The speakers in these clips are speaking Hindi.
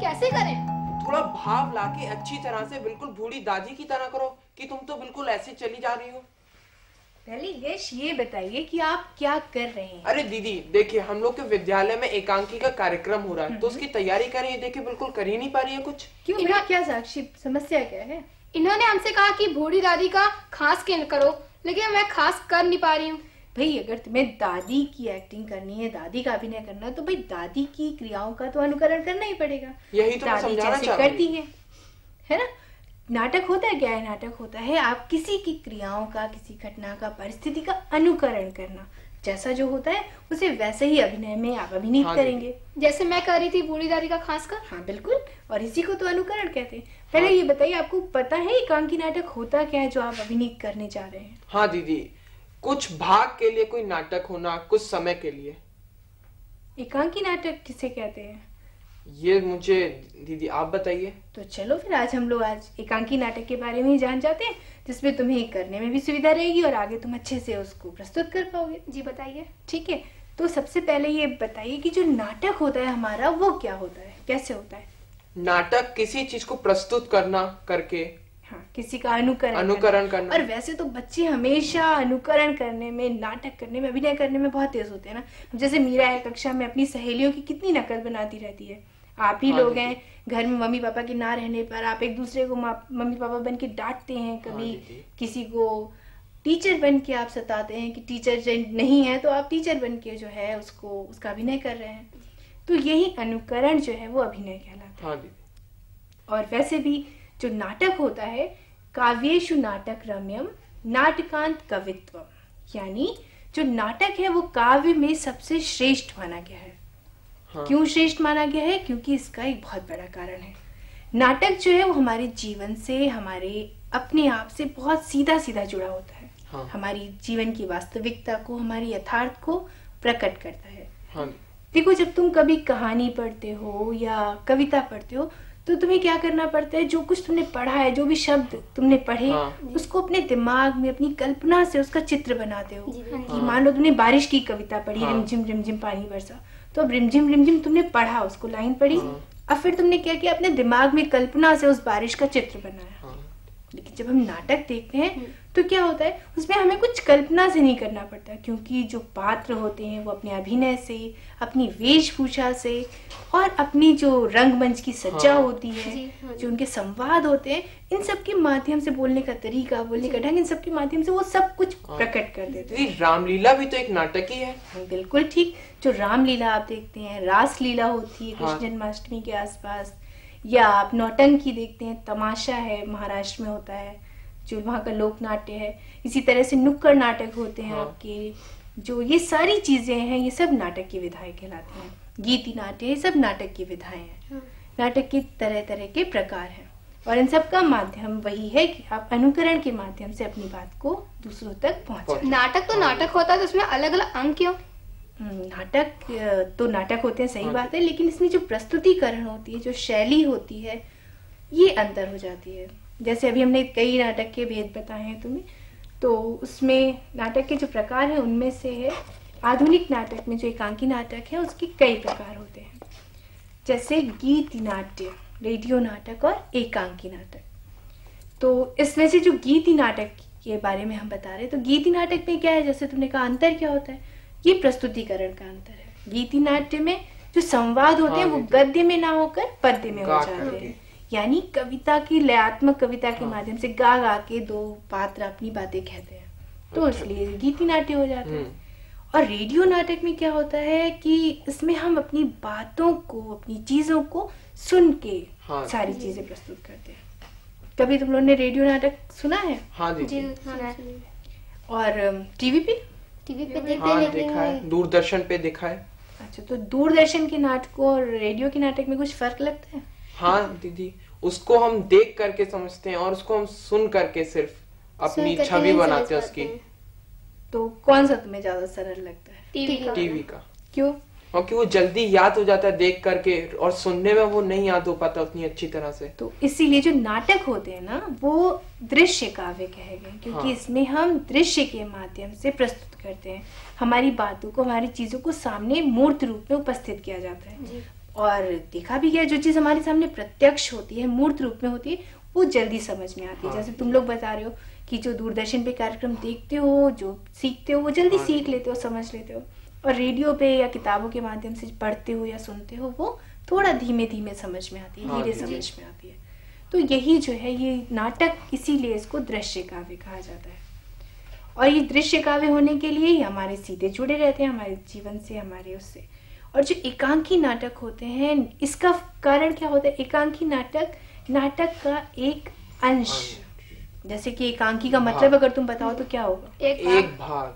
कैसे करें? थोड़ा भाव लाके अच्छी तरह से, बिल्कुल बूढ़ी दादी की तरह करो कि तुम तो बिल्कुल ऐसे चली जा रही हो। पहले यश ये बताइए कि आप क्या कर रहे हैं? अरे दीदी देखिए, हम लोग के विद्यालय में एकांकी का कार्यक्रम हो रहा है, तो उसकी तैयारी कर रही है। देखिए बिल्कुल कर ही नहीं पा रही है कुछ। क्यों बेटा, क्या साक्षी समस्या क्या है? इन्होंने हमसे कहा कि बूढ़ी दादी का खास करो, लेकिन मैं खास कर नहीं पा रही हूँ। भाई अगर तुम्हें दादी की एक्टिंग करनी है, दादी का अभिनय करना है, तो भाई दादी की क्रियाओं का तो अनुकरण करना ही पड़ेगा। यही तो मैं समझाना चाह रही हूँ। करती है ना? नाटक होता है क्या है? नाटक होता है आप किसी की क्रियाओं का, किसी घटना का, परिस्थिति का अनुकरण करना। जैसा जो होता है उसे वैसे ही अभिनय में आप अभिनीत करेंगे। जैसे मैं कर रही थी बूढ़ी दादी का खास कर। हाँ बिल्कुल, और इसी को तो अनुकरण कहते हैं। पहले ये बताइए, आपको पता है एकांकी नाटक होता क्या है जो आप अभिनीत करने जा रहे हैं? हाँ दीदी, कुछ भाग के लिए कोई नाटक होना, कुछ समय के लिए। एकांकी नाटक किसे कहते हैं? ये मुझे दीदी आप बताइए। तो चलो फिर आज हम लोग एकांकी नाटक के बारे में ही जान जाते हैं, जिसमें तुम्हें करने में भी सुविधा रहेगी और आगे तुम अच्छे से उसको प्रस्तुत कर पाओगे। जी बताइए। ठीक है, तो सबसे पहले ये बताइए कि जो नाटक होता है हमारा वो क्या होता है, कैसे होता है? नाटक किसी चीज को प्रस्तुत करना करके, हाँ, किसी का अनुकरण करना। और वैसे तो बच्चे हमेशा अनुकरण करने में, नाटक करने में, अभिनय करने में बहुत तेज होते हैं ना। जैसे मीरा है कक्षा में अपनी सहेलियों की कितनी नकल बनाती रहती है। आप ही लोग हैं घर में मम्मी पापा के ना रहने पर आप एक दूसरे को मम्मी पापा बन के डांटते हैं, कभी किसी को टीचर बन के आप सताते हैं कि टीचर नहीं है तो आप टीचर बन के जो है उसका अभिनय कर रहे हैं। तो यही अनुकरण जो है वो अभिनय कहलाता है। और वैसे भी जो नाटक होता है, काव्येषु नाटक रम्यम नाटकांत कवित्वम, यानी जो नाटक है वो काव्य में सबसे श्रेष्ठ माना गया है। हाँ। क्यों श्रेष्ठ माना गया है? क्योंकि इसका एक बहुत बड़ा कारण है। नाटक जो है वो हमारे जीवन से, हमारे अपने आप से बहुत सीधा सीधा जुड़ा होता है। हाँ। हमारी जीवन की वास्तविकता को, हमारी यथार्थ को प्रकट करता है। हाँ। देखो, जब तुम कभी कहानी पढ़ते हो या कविता पढ़ते हो तो तुम्हें क्या करना पड़ता है? जो कुछ तुमने पढ़ा है, जो भी शब्द तुमने पढ़े, उसको अपने दिमाग में, अपनी कल्पना से उसका चित्र बनाते हो। कि मान लो तुमने बारिश की कविता पढ़ी, रिमझिम रिमझिम पानी बरसा, तो अब रिमझिम रिमझिम तुमने पढ़ा, उसको लाइन पढ़ी, अब फिर तुमने क्या किया? अपने दिमाग में कल्पना से उस बारिश का चित्र बनाया। लेकिन जब हम नाटक देखते हैं तो क्या होता है, उसमें हमें कुछ कल्पना से नहीं करना पड़ता, क्योंकि जो पात्र होते हैं वो अपने अभिनय से, अपनी वेशभूषा से और अपनी जो रंगमंच की सज्जा होती है, जो उनके संवाद होते हैं, इन सब के माध्यम से, बोलने का तरीका, बोलने का ढंग, इन सब के माध्यम से वो सब कुछ प्रकट कर देते हैं। रामलीला भी तो एक नाटक ही है। बिल्कुल ठीक। जो रामलीला आप देखते हैं, रासलीला होती है कृष्ण जन्माष्टमी के आसपास, या आप नौटंकी देखते हैं, तमाशा है महाराष्ट्र में होता है जो वहाँ का लोक नाट्य है। इसी तरह से नुक्कड़ नाटक होते हैं आपके, जो ये सारी चीजें हैं ये सब नाटक की विधाएं कहलाती हैं। गीति नाट्य, ये सब नाटक की विधाएं हैं। नाटक के तरह तरह के प्रकार हैं और इन सब का माध्यम वही है कि आप अनुकरण के माध्यम से अपनी बात को दूसरों तक पहुंचाएं। नाटक तो नाटक होता है, तो उसमें अलग अलग अंग क्यों? नाटक तो नाटक होते हैं, सही बात है, लेकिन इसमें जो प्रस्तुतिकरण होती है, जो शैली होती है, ये अंतर हो जाती है। जैसे अभी हमने कई नाटक के भेद बताए हैं तुम्हें, तो उसमें नाटक के जो प्रकार हैं उनमें से है आधुनिक नाटक में जो एकांकी नाटक है उसके कई प्रकार होते हैं, जैसे गीत नाट्य, रेडियो नाटक और एकांकी नाटक। तो इसमें से जो गीति नाटक के बारे में हम बता रहे हैं, तो गीति नाटक में क्या है, जैसे तुमने कहा अंतर क्या होता है, ये प्रस्तुतिकरण का अंतर है। गीति नाट्य में जो संवाद होते हैं वो गद्य में ना होकर पद्य में हो जाते हैं, यानी कविता की, लयात्मक कविता के माध्यम से गा गा के दो पात्र अपनी बातें कहते हैं, तो इसलिए गीति नाट्य हो जाते हैं। और रेडियो नाटक में क्या होता है कि इसमें हम अपनी बातों को, अपनी चीजों को सुन के सारी चीजें प्रस्तुत करते हैं। कभी तुम लोगों ने रेडियो नाटक सुना है? हाँ जी, और टीवी पे देखा है, दूरदर्शन पे देखा है। अच्छा, तो दूरदर्शन के नाटकों और रेडियो के नाटक में कुछ फर्क लगता है? हाँ दीदी, उसको हम देख करके समझते हैं और उसको हम सुन करके सिर्फ अपनी छवि बनाते हैं उसकी। तो कौन सा तुम्हें ज्यादा सरल लगता है? टीवी का। क्यों? क्योंकि वो जल्दी याद हो जाता है देख करके, और सुनने में वो नहीं याद हो पाता उतनी अच्छी तरह से। तो इसीलिए जो नाटक होते हैं ना वो दृश्य काव्य कहे गए, क्योंकि इसमें हम दृश्य के माध्यम से प्रस्तुत करते हैं, हमारी बातों को, हमारी चीजों को सामने मूर्त रूप में उपस्थित किया जाता है। और देखा भी गया जो चीज हमारे सामने प्रत्यक्ष होती है, मूर्त रूप में होती है, वो जल्दी समझ में आती है। जैसे तुम लोग बता रहे हो कि जो दूरदर्शन पे कार्यक्रम देखते हो, जो सीखते हो, वो जल्दी सीख लेते हो, समझ लेते हो, और रेडियो पे या किताबों के माध्यम से पढ़ते हो या सुनते हो, वो थोड़ा धीमे धीमे समझ में आती है, धीरे समझ में आती है। तो यही जो है ये नाटक, इसीलिए इसको दृश्य काव्य कहा जाता है। और ये दृश्य काव्य होने के लिए ही हमारे सीधे जुड़े रहते हैं हमारे जीवन से, हमारे उससे। और जो एकांकी नाटक होते हैं, इसका कारण क्या होता है? एकांकी नाटक नाटक का एक अंश, जैसे कि एकांकी का मतलब अगर तुम बताओ तो क्या होगा? एक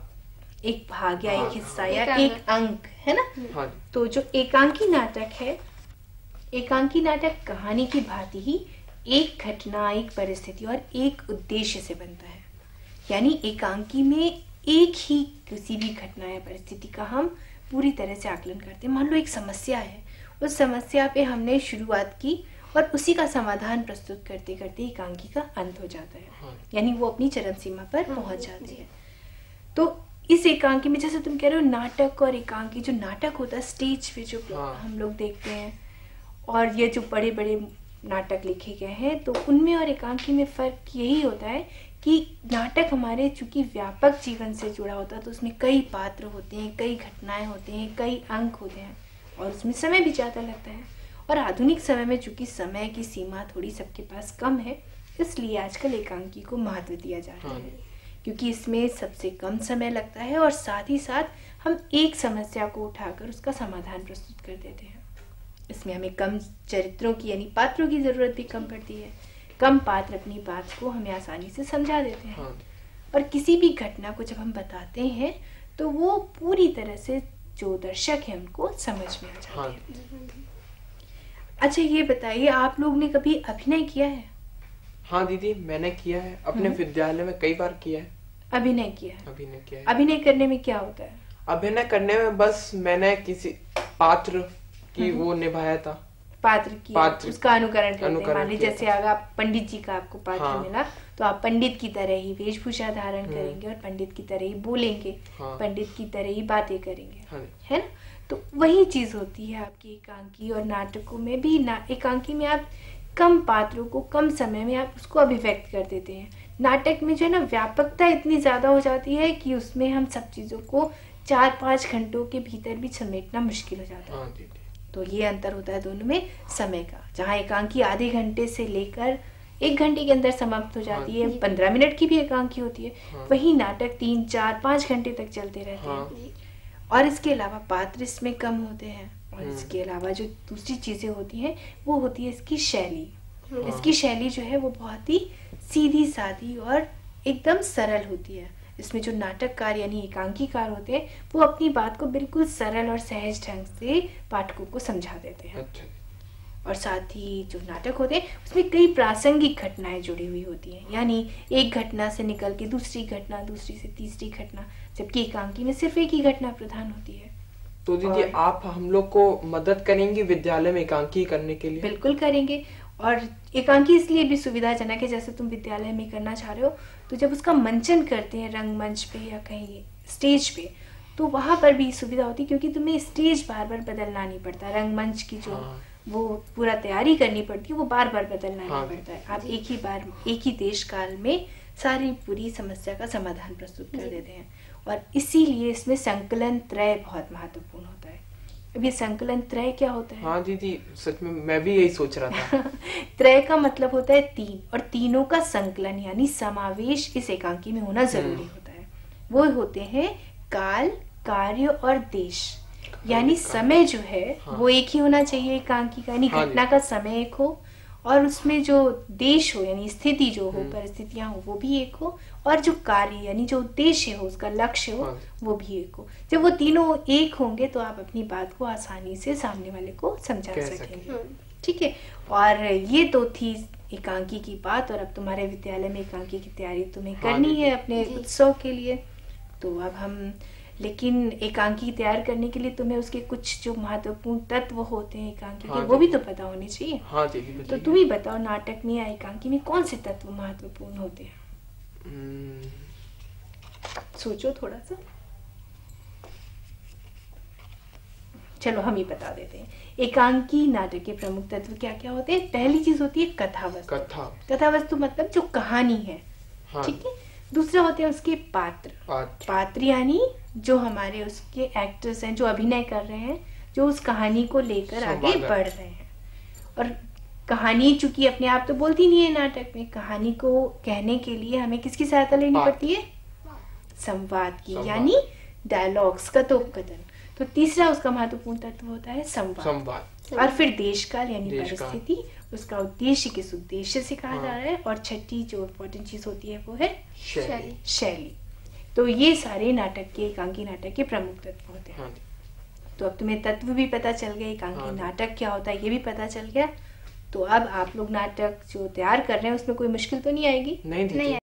भाग या एक हिस्सा या एक अंक, है ना? तो जो एकांकी नाटक है, एकांकी नाटक कहानी की भांति ही एक घटना, एक परिस्थिति और एक उद्देश्य से बनता है। यानी एकांकी में एक ही किसी भी घटना या परिस्थिति का हम पूरी तरह से आकलन करते हैं। मान लो एक समस्या है, उस समस्या पे हमने शुरुआत की और उसी का समाधान प्रस्तुत करते करते एकांकी का अंत हो जाता है, यानी वो अपनी चरम सीमा पर पहुंच जाती है। तो इस एकांकी में, जैसे तुम कह रहे हो नाटक और एकांकी, जो नाटक होता है स्टेज पे जो हम लोग देखते हैं, और ये जो बड़े बड़े नाटक लिखे गए हैं, तो उनमें और एकांकी में फर्क यही होता है कि नाटक हमारे चूंकि व्यापक जीवन से जुड़ा होता है, तो उसमें कई पात्र होते हैं, कई घटनाएं होते हैं, कई अंक होते हैं, और उसमें समय भी ज़्यादा लगता है। और आधुनिक समय में चूंकि समय की सीमा थोड़ी सबके पास कम है, इसलिए आजकल एकांकी को महत्व दिया जाता है, क्योंकि इसमें सबसे कम समय लगता है और साथ ही साथ हम एक समस्या को उठाकर उसका समाधान प्रस्तुत कर देते हैं। इसमें हमें कम चरित्रों की यानी पात्रों की जरूरत भी कम पड़ती है, कम पात्र अपनी बात को हमें आसानी से समझा देते हैं। और किसी भी घटना को जब हम बताते हैं तो वो पूरी तरह से जो दर्शक है उनको समझ में आ जाते हैं। अच्छा ये बताइए, आप लोग ने कभी अभिनय किया है? हाँ दीदी, मैंने किया है, अपने विद्यालय में कई बार किया है। अभिनय किया है? अभिनय करने में क्या होता है? अभिनय करने में बस मैंने किसी पात्र की वो निभाया था, पात्र उसका अनुकरण करते हैं। मान लीजिए जैसे अगर आप पंडित जी का आपको पात्र मिला, तो आप पंडित की तरह ही वेशभूषा धारण करेंगे और पंडित की तरह ही बोलेंगे, पंडित की तरह ही बातें करेंगे, है ना? तो वही चीज होती है आपकी एकांकी और नाटकों में भी। एकांकी में आप कम पात्रों को कम समय में आप उसको अभिव्यक्त कर देते हैं। नाटक में जो है ना, व्यापकता इतनी ज्यादा हो जाती है कि उसमें हम सब चीजों को 4-5 घंटों के भीतर भी समेटना मुश्किल हो जाता है। तो ये अंतर होता है दोनों में समय का। जहाँ एकांकी आधे घंटे से लेकर 1 घंटे के अंदर समाप्त हो जाती है, 15 मिनट की भी एकांकी होती है, वही नाटक 3-4-5 घंटे तक चलते रहते हैं। और इसके अलावा पात्र इसमें कम होते हैं, और इसके अलावा जो दूसरी चीजें होती हैं वो होती है इसकी शैली। इसकी शैली जो है वो बहुत ही सीधी सादी और एकदम सरल होती है। इसमें जो नाटककार यानी एकांकीकार होते हैं वो अपनी बात को बिल्कुल सरल और सहज ढंग से पाठकों को समझा देते हैं। और साथ ही जो नाटक होते हैं उसमें कई प्रासंगिक घटनाएं जुड़ी हुई होती हैं, यानी एक घटना से निकल के दूसरी घटना, दूसरी से तीसरी घटना, जबकि एकांकी में सिर्फ एक ही घटना प्रधान होती है। तो दीदी आप हम लोग को मदद करेंगी विद्यालय में एकांकी करने के लिए? बिल्कुल करेंगे। और एकांकी इसलिए भी सुविधाजनक है, जैसे तुम विद्यालय में करना चाह रहे हो, तो जब उसका मंचन करते हैं रंगमंच पे या कहीं स्टेज पे, तो वहां पर भी सुविधा होती है, क्योंकि तुम्हें स्टेज बार बार बदलना नहीं पड़ता। रंगमंच की जो वो पूरा तैयारी करनी पड़ती है वो बार बार बदलना नहीं पड़ता है। आप एक ही बार एक ही देश काल में सारी पूरी समस्या का समाधान प्रस्तुत कर देते हैं। और इसीलिए इसमें संकलन त्रय बहुत महत्वपूर्ण होता है। अब ये संकलन त्रय क्या होता है? हाँ दीदी, सच में मैं भी यही सोच रहा था। त्रय का मतलब होता है 3, और तीनों का संकलन यानी समावेश इस एकांकी में होना जरूरी होता है। वो होते हैं काल, कार्य और देश। यानी समय जो है वो एक ही होना चाहिए एकांकी का, यानी घटना का समय एक हो, और उसमें जो देश हो यानी स्थिति जो हो, परिस्थितियां हो, वो भी एक हो, और जो कार्य यानी जो उद्देश्य हो, उसका लक्ष्य हो, वो भी एक हो। जब वो तीनों एक होंगे तो आप अपनी बात को आसानी से सामने वाले को समझा सकेंगे। ठीक है। और ये तो थी एकांकी की बात। और अब तुम्हारे विद्यालय में एकांकी की तैयारी तुम्हें करनी है अपने उत्सव के लिए। तो अब हम, लेकिन एकांकी तैयार करने के लिए तुम्हें उसके कुछ जो महत्वपूर्ण तत्व होते हैं एकांकी के, वो भी तो पता होने चाहिए। हाँ दीदी, तो तुम ही बताओ, नाटक में या एकांकी में कौन से तत्व महत्वपूर्ण होते हैं? सोचो थोड़ा सा। चलो हम ही बता देते हैं। एकांकी नाटक के प्रमुख तत्व क्या क्या होते हैं? पहली चीज होती है कथा वस्तु। कथा वस्तु मतलब जो कहानी है, हाँ। ठीक है। दूसरा होते हैं उसके पात्र यानी जो हमारे उसके एक्टर्स हैं, जो अभिनय कर रहे हैं, जो उस कहानी को लेकर आगे बढ़ रहे हैं। और कहानी चूंकि अपने आप तो बोलती नहीं है नाटक में, कहानी को कहने के लिए हमें किसकी सहायता लेनी पड़ती है? संवाद की, यानी डायलॉग्स, कथोपकथन। तो तीसरा उसका महत्वपूर्ण तत्व होता है संवाद। और फिर देशकाल यानी परिस्थिति, उसका उद्देश्य किस उद्देश्य से कहा जा रहा है। और छठी जो इम्पोर्टेंट चीज होती है वो है शैली। तो ये सारे नाटक के, एकांकी नाटक के प्रमुख तत्व होते हैं। तो अब तुम्हें तत्व भी पता चल गए, एकांकी नाटक क्या होता है ये भी पता चल गया। तो अब आप लोग नाटक जो तैयार कर रहे हैं उसमें कोई मुश्किल तो नहीं आएगी? नहीं